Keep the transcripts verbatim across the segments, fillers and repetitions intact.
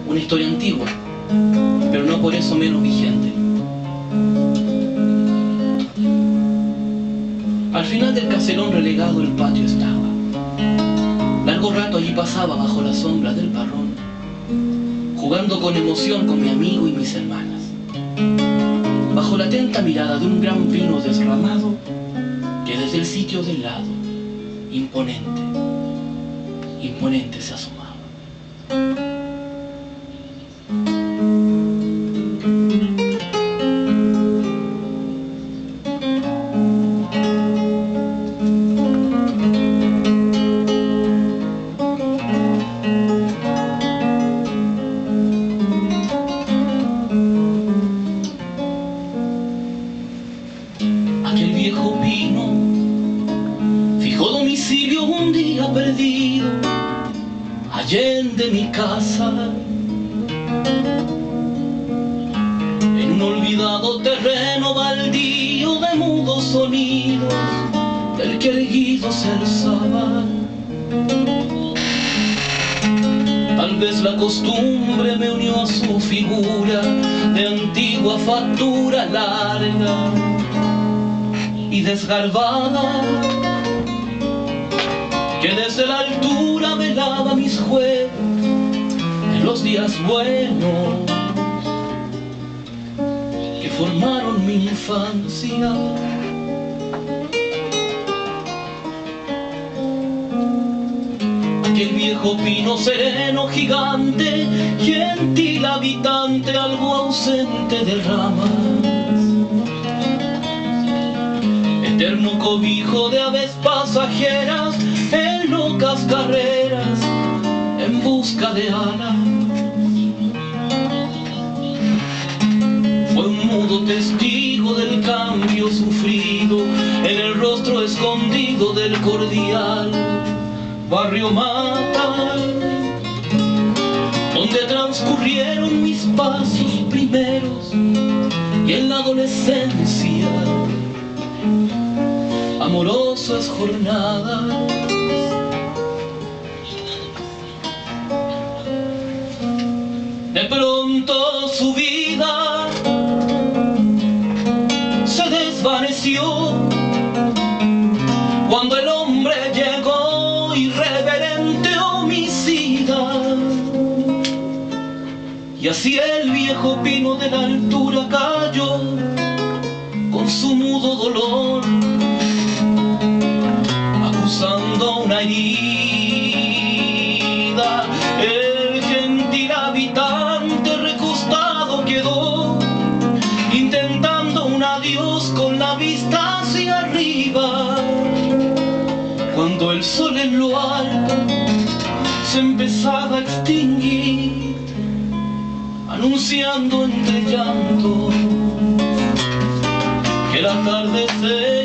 una historia antigua, pero no por eso menos vigente. Al final del caserón relegado el patio estaba. Largo rato allí pasaba bajo la sombra del parrón, jugando con emoción con mi amigo y mis hermanas, bajo la atenta mirada de un gran pino desramado que desde el sitio del lado, imponente, imponente se asomaba. Aquel viejo pino fijó domicilio un día perdido allende mi casa, en un olvidado terreno baldío de mudos sonidos del que erguido se alzaba. Tal vez la costumbre me unió a su figura de antigua factura larga y desgarbada, que desde la altura velaba mis juegos en los días buenos que formaron mi infancia. Aquel viejo pino sereno, gigante, gentil habitante, algo ausente de ramas, eterno cobijo de aves pasajeras en locas carreras en busca de alas. Fue un mudo testigo del cambio sufrido en el rostro escondido del cordial barrio Mata, donde transcurrieron mis pasos primeros y en la adolescencia amorosas jornadas. De pronto su vida se desvaneció cuando el hombre llegó irreverente, homicida, y así el viejo pino de la altura cayó con su mudo dolor, acusando una herida. El gentil habitante recostado quedó, intentando un adiós con la vista hacia arriba, cuando el sol en lo alto se empezaba a extinguir, anunciando entre llanto que la tarde se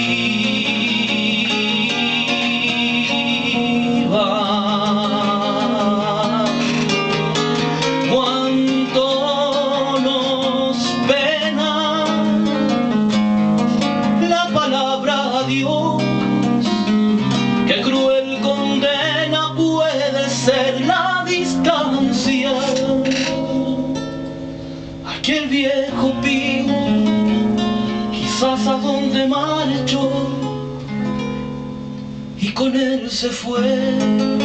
iba. Cuánto nos pena la palabra adiós, qué cruel condena puede ser la distancia. Aquel viejo pino quizás a donde marchó y con él se fue